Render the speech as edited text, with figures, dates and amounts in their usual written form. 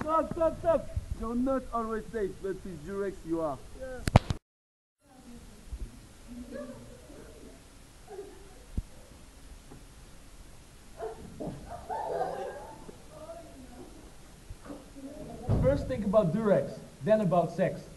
Stop. You're not always safe, but with Durex you are. Yeah. First think about Durex, then about sex.